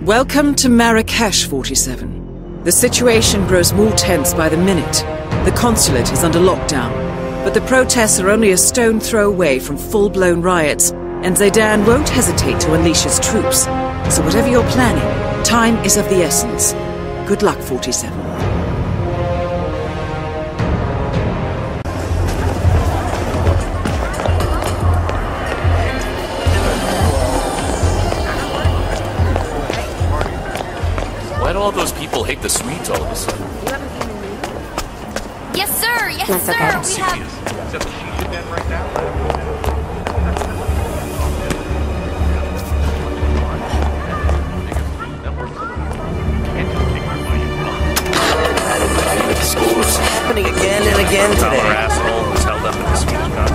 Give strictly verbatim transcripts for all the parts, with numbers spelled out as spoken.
Welcome to Marrakesh, forty-seven. The situation grows more tense by the minute. The consulate is under lockdown, but the protests are only a stone throw away from full-blown riots, and Zaydan won't hesitate to unleash his troops. So whatever you're planning, time is of the essence. Good luck, forty-seven. Why do all those people hate the Swedes all of a sudden? Yes, sir! Yes, That's sir! okay. We have... Except she's in right now. School's happening again and again Our today. asshole was held up in the Swedish gun.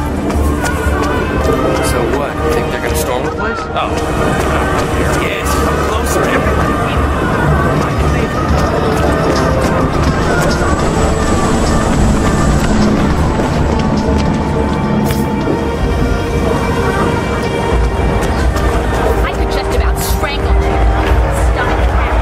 So what? Think they're gonna storm the place? Oh. Yes, come closer. Everybody. I could just about strangle him. Stomach cramp.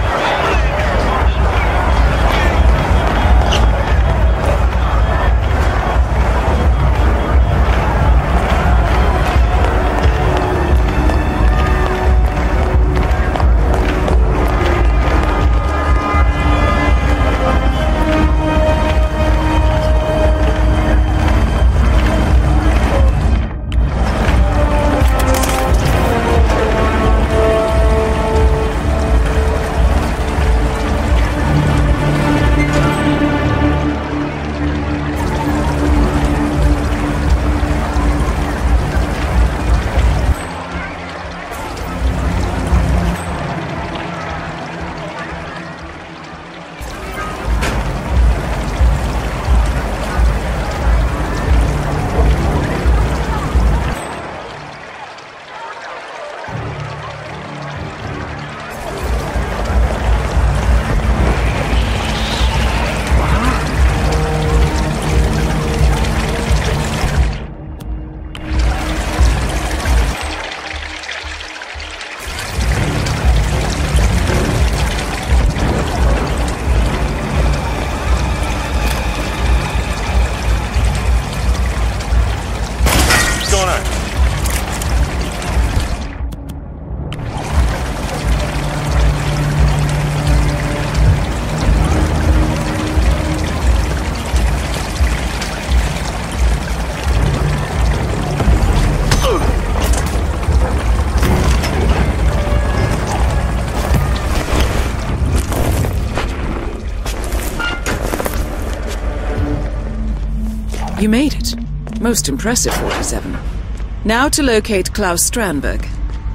You made it. Most impressive, forty-seven. Now to locate Klaus Strandberg.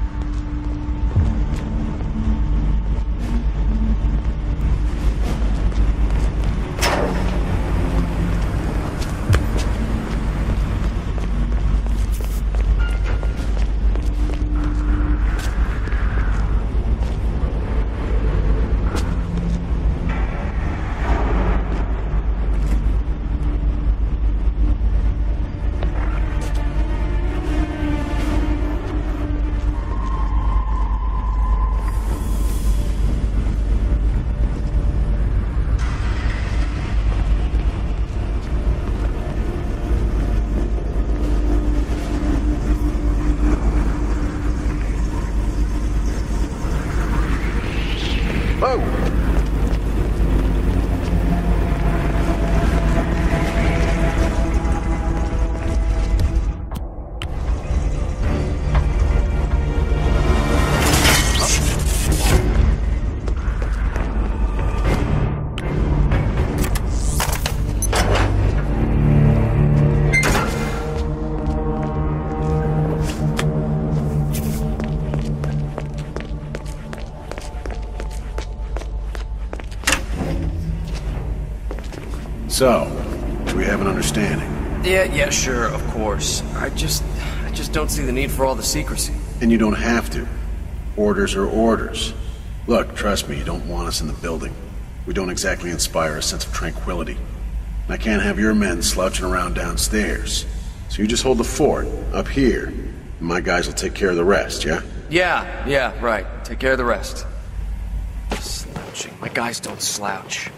So, do we have an understanding? Yeah, yeah, sure, of course. I just... I just don't see the need for all the secrecy. And you don't have to. Orders are orders. Look, trust me, you don't want us in the building. We don't exactly inspire a sense of tranquility. And I can't have your men slouching around downstairs. So you just hold the fort, up here. And my guys will take care of the rest, yeah? Yeah, yeah, right. Take care of the rest. slouching. My guys don't slouch.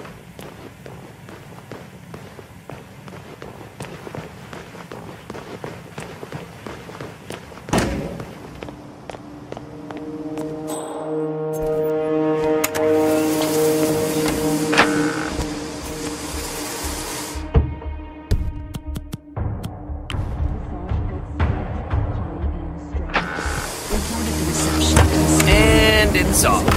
And it's off.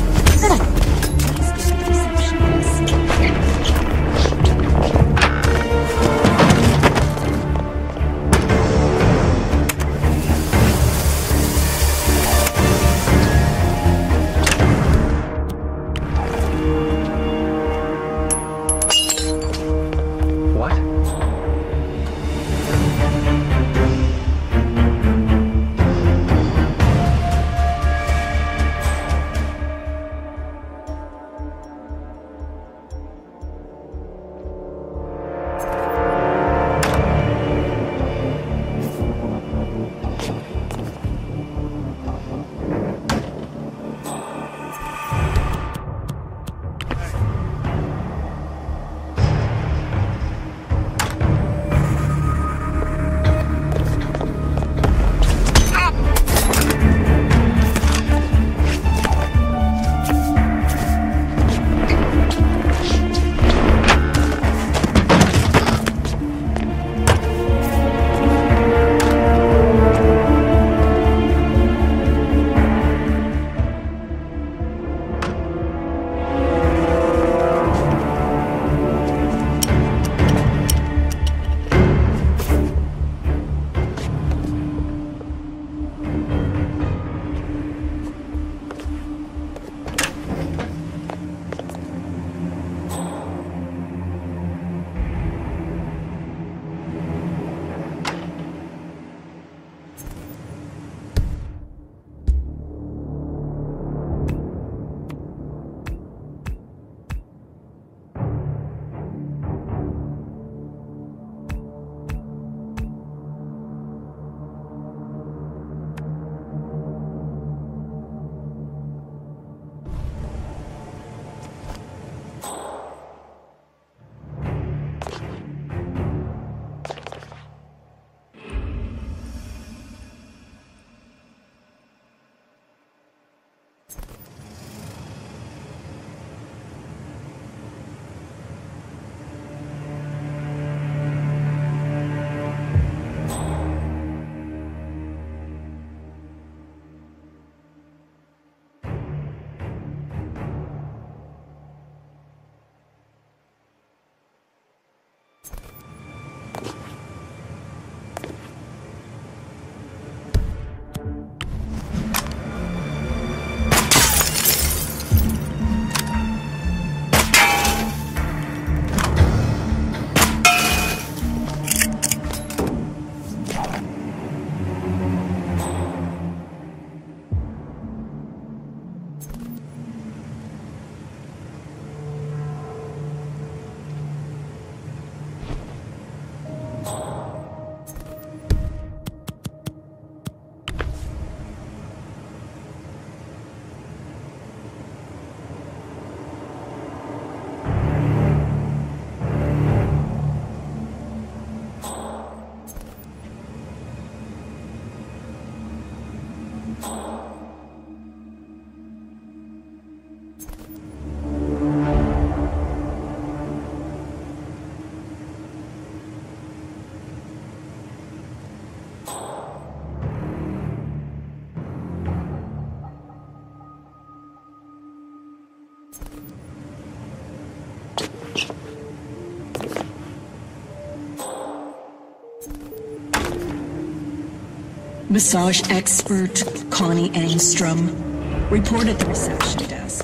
Massage expert Connie Engstrom. Report at the reception desk.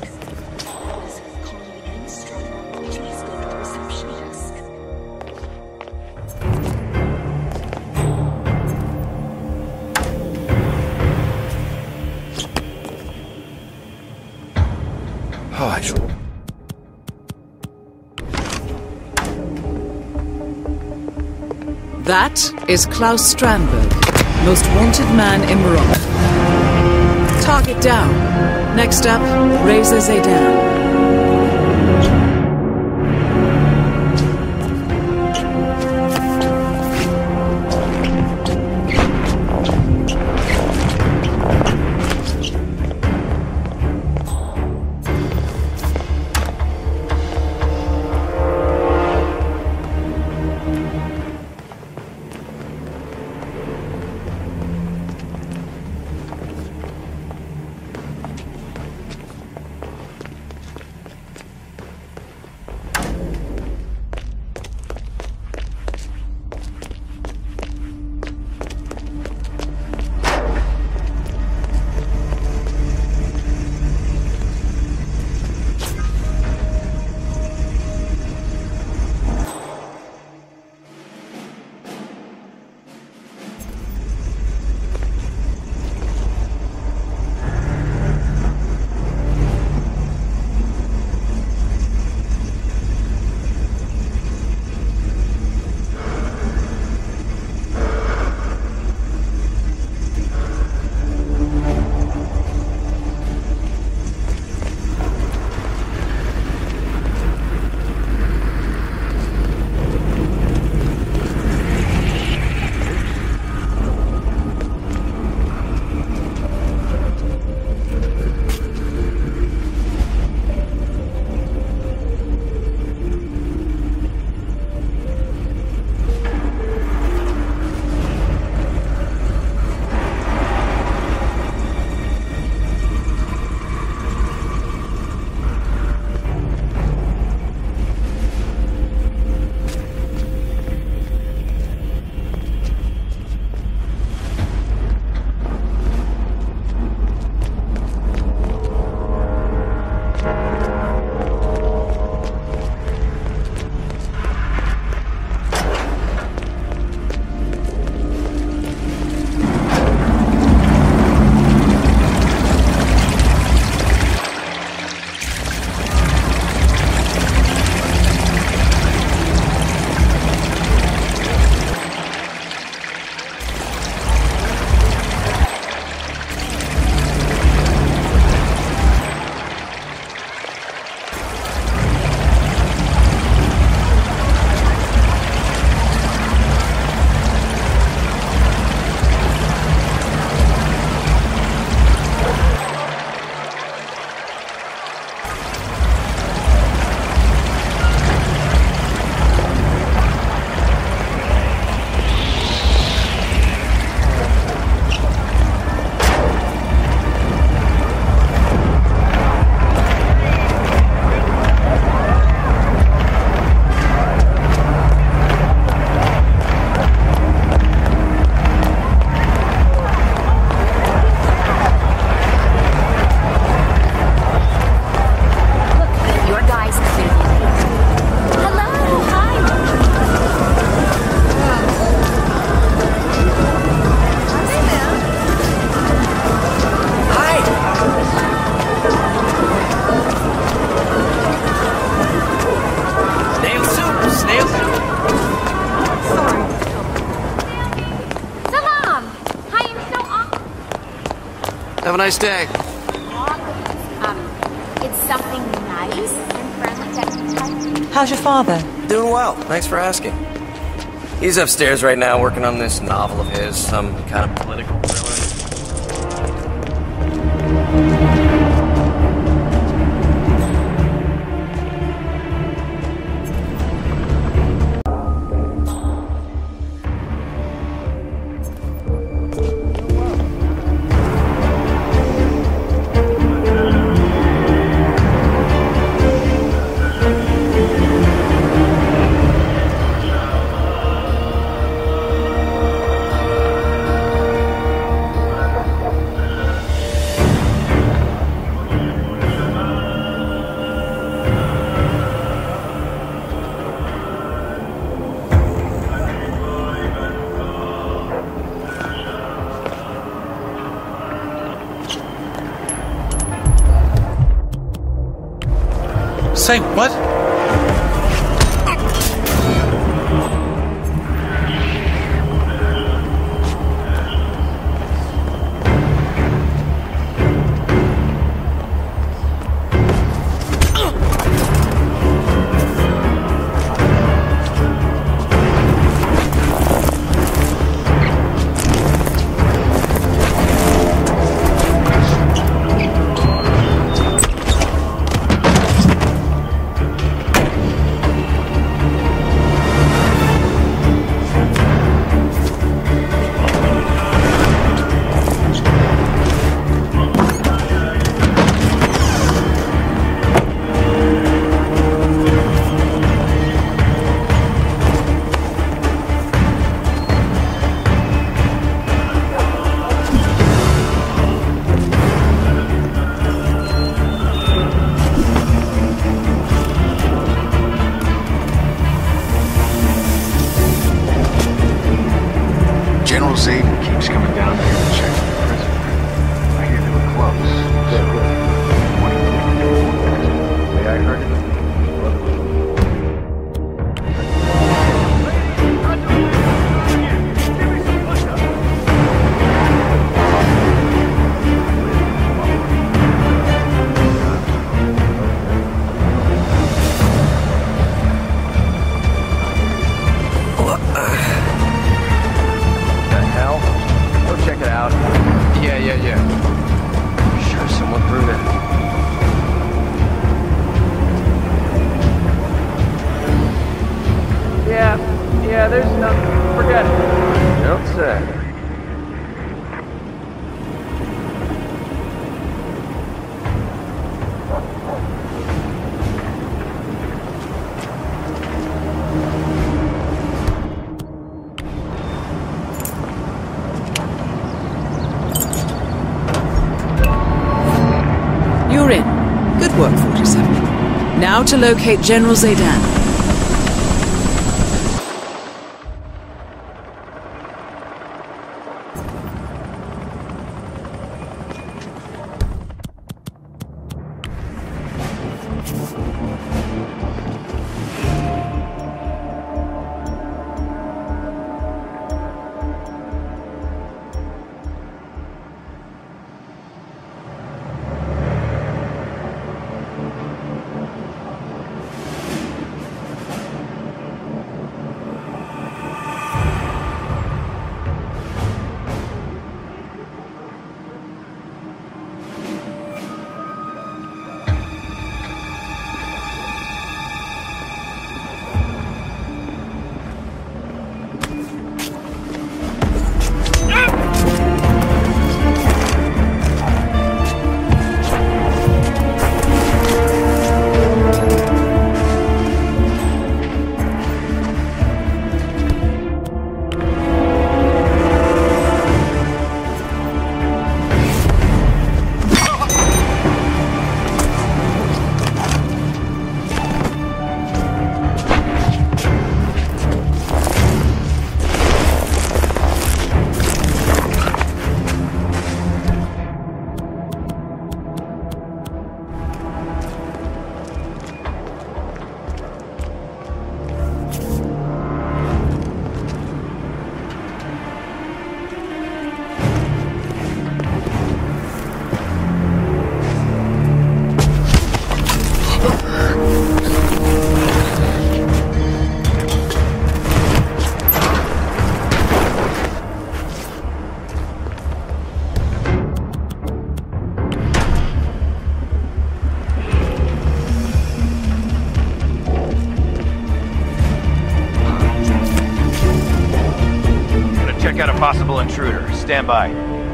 This is Connie Engstrom. Please go to the reception desk. Hodge. That is Klaus Strandberg, most wanted man in Morocco. Target down. Next up, Reza Zaidan. nice day. Um, it's something nice and friendly that you touch. How's your father? Doing well. Thanks for asking. He's upstairs right now working on this novel of his, some kind of political thriller. Say what? General Zayden keeps coming down here to check the prison. I hear they were close. So, what do you think? The way I heard it, his brother was Check it out. Yeah, yeah, yeah. I'm sure someone threw that. Yeah, yeah, there's nothing. Forget it. Don't say. You're in. Good work, forty-seven. Now to locate General Zayden. intruder. Stand by.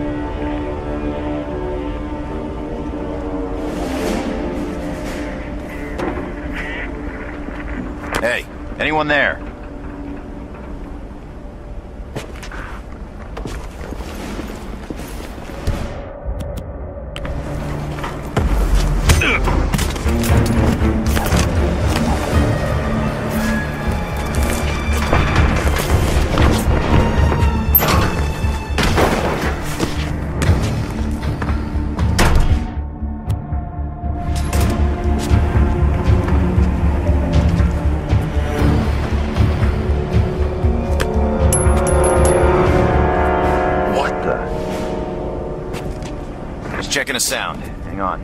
Hey, anyone there? Checking a sound. Hang on.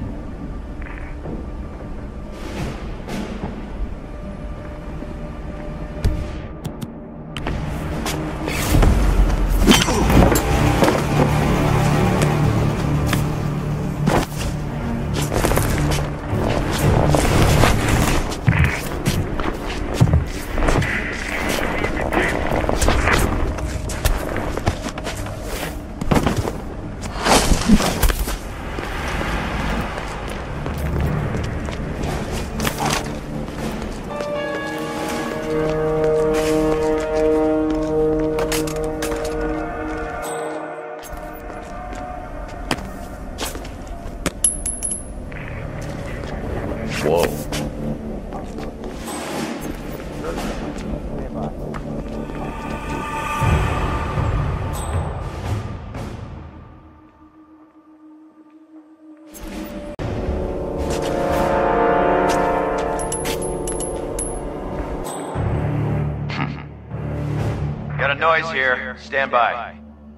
Got a noise here. Stand by.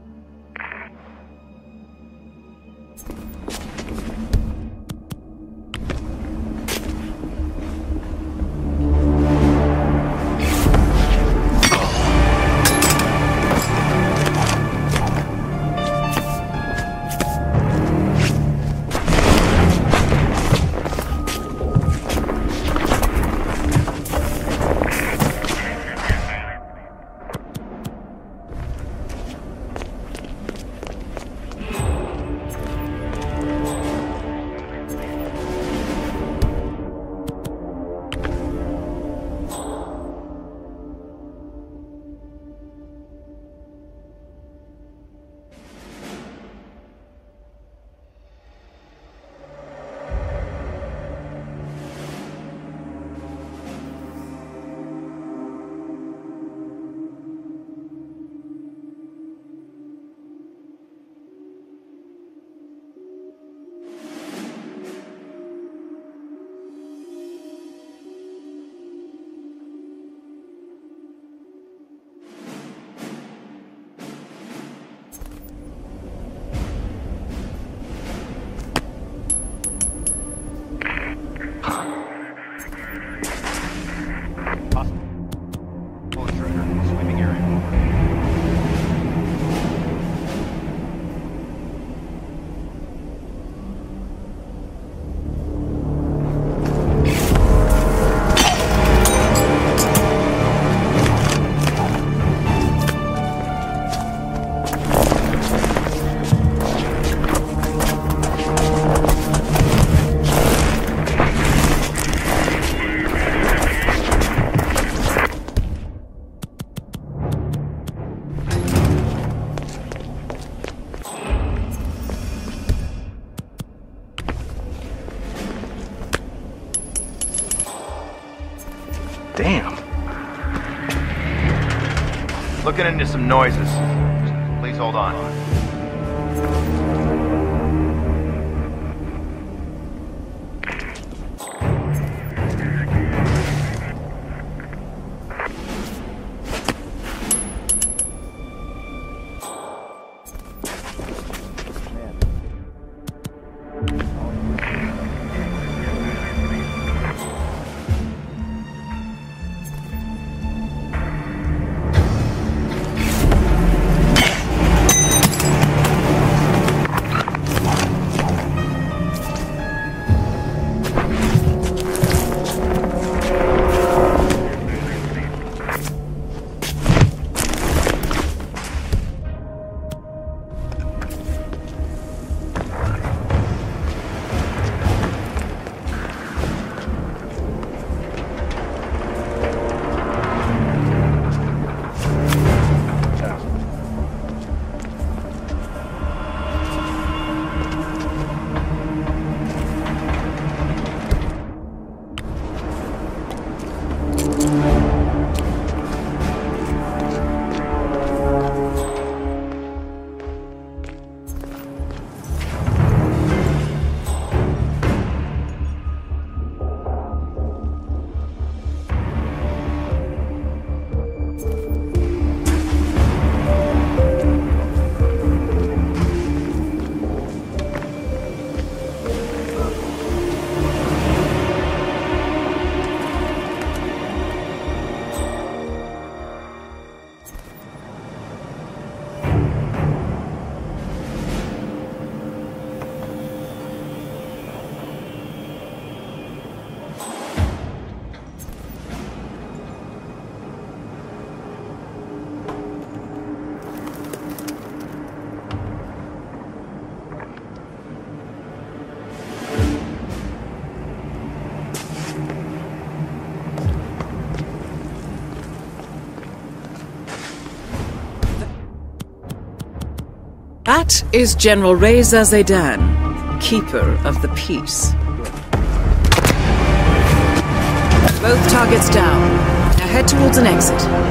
Damn. Looking into some noises. Please hold on. That is General Reza Zaydan, Keeper of the Peace. Both targets down. Now head towards an exit.